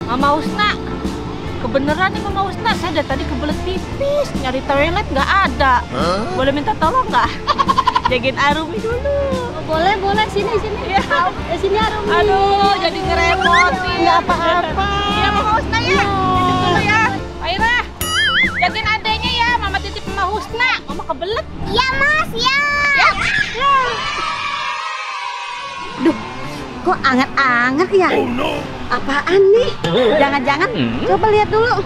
Mama Husna, kebeneran nih Mama Husna, saya dari tadi kebelet pipis, nyari toilet nggak ada. Boleh minta tolong nggak? Jagain Arumi dulu. Boleh, sini. Ya. Sini Arumi. Aduh, jadi ngerepotin. Nggak apa-apa. Iya Mama Husna ya. Titip dulu ya. Pak Ira, jagain adenya ya. Mama titip Mama Husna. Mama kebelet. Iya Mas, ya. Ya. Duh, kok anget-anget ya? Oh no. Apaan nih? Jangan-jangan coba lihat dulu.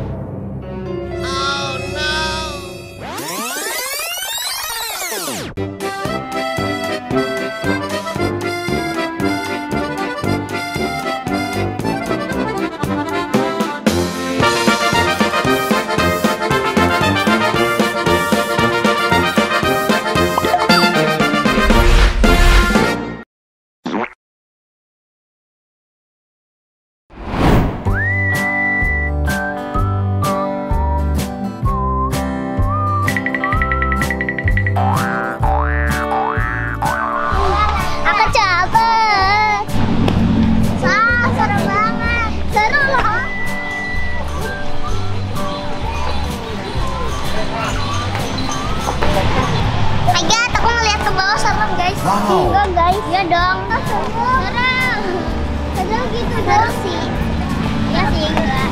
Wow. Enggak guys, ya dong. Serem. Padahal gitu dong sih. Ya sih enggak.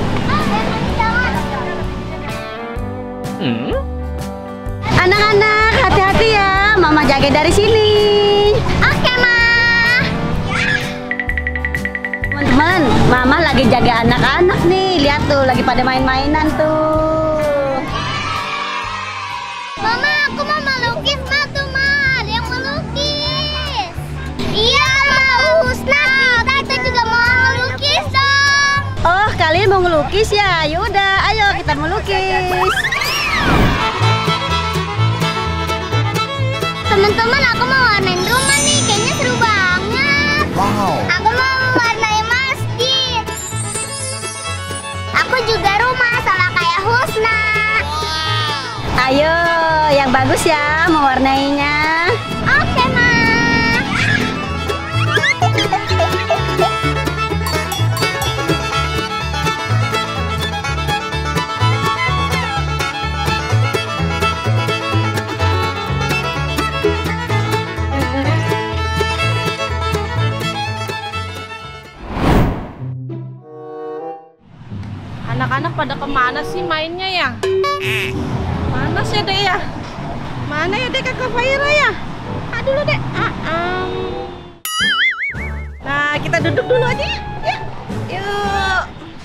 Anak-anak, hati-hati ya. Mama jaga dari sini. Oke, Ma. Teman-teman, Mama lagi jaga anak-anak nih. Lihat tuh, lagi pada main-mainan tuh. Mama, aku mau melukis tuh, Ma. Ada yang melukis. Iya, Mama Husna. Kita juga mau melukis dong. Oh, kalian mau melukis ya? Yaudah, ayo kita melukis. Teman-teman, aku mau warnain rumah nih. Kayaknya seru banget. Wow. Aku mau warnain masjid. Aku juga rumah sama kayak Husna. Ayo, yang bagus ya mewarnainya. Oke, Ma. Anak-anak pada kemana sih mainnya ya? Mana sih Dek ya? Mana ya Dek, Kakak Faira ya? Dulu Dek. Nah, kita duduk dulu aja ya. Yuk.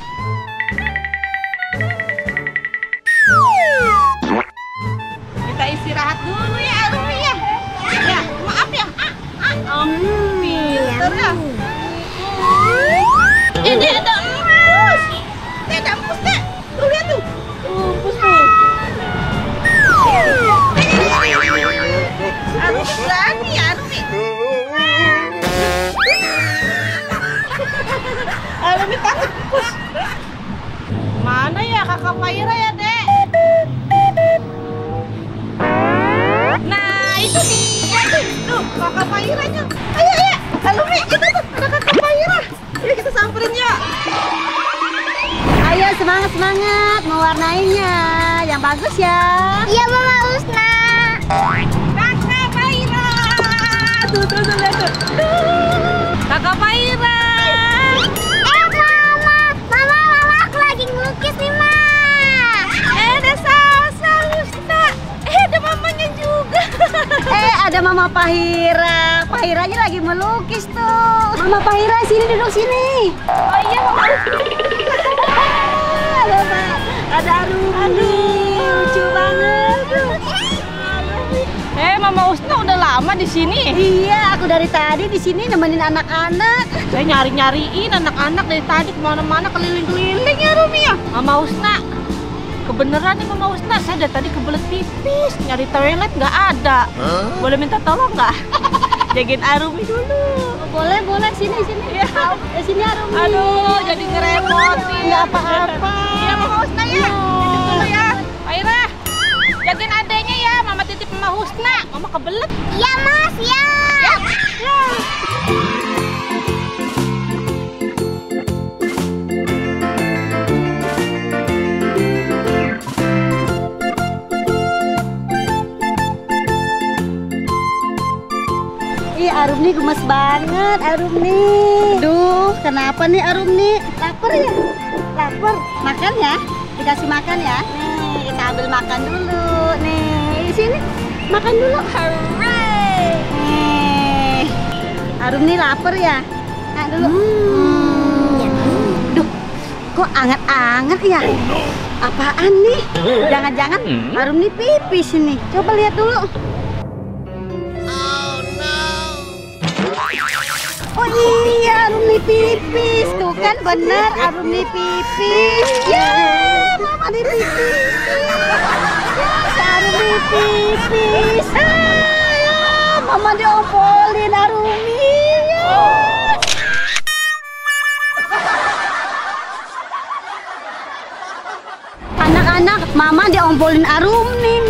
Kita istirahat dulu ya, Arumi ya. Ya, maaf ya. Pinter ya. Ini ada emas. Ada emas Dek. Tuh lihat tuh. Emas tuh. Arumi berani ya, Arumi. Arumi takut pus. Mana ya Kakak Faira ya, Dek? Nah, itu dia tuh. Tuh, Kakak Fairanya. Ayo, Arumi, itu tuh ada Kakak Faira. Yuk kita samperin ya. Ayo semangat mewarnainya. Yang bagus ya. Iya, Mama Husna. Kakak Faira. Tuh, lihat tuh. Kakak Faira. Mama, aku lagi ngelukis nih, Ma. Ada Salsa, Husna. Ada mamanya juga. Ada Mama Fahira. Fahiranya lagi melukis tuh. Mama Fahira, sini duduk sini. Oh iya, Mama. Ada Arumi. Lucu banget. Mama Husna udah lama di sini. Iya, aku dari tadi di sini nemenin anak-anak. Saya nyariin anak-anak dari tadi kemana-mana, keliling-keliling ya Rumi ya. Mama Husna, kebeneran nih Mama Husna, saya dari tadi kebelet pipis, nyari toilet nggak ada. Boleh minta tolong nggak? Jagain Arumi dulu. Boleh, sini. Ya. Sini Arumi. Aduh, jadi ngerepotin. Nggak apa-apa. Iya Mama Husna ya. Titip dulu ya. Pak Ira, jagain adenya ya. Mama titip Mama Husna. Mama kebelet. Iya Mas, ya. Arumni gemes banget, Arumni. Duh, kenapa nih Arumni? Lapar ya? Lapar. Makan ya? Dikasih makan ya? Nih, kita ambil makan dulu. Nih, sini. Makan dulu. Hooray! Nih. Arumni lapar ya? Nah, dulu. Duh, kok anget-anget ya? Apaan nih? Jangan-jangan Arumni pipis nih. Coba lihat dulu. Oh iya, Arumni pipis. Tuh kan bener, Arumni pipis. Ya, Mama dipipis. Ya, si Arumni pipis. Ya, Mama diopolin Arumni. Ya. Anak-anak, Mama diompolin Arumni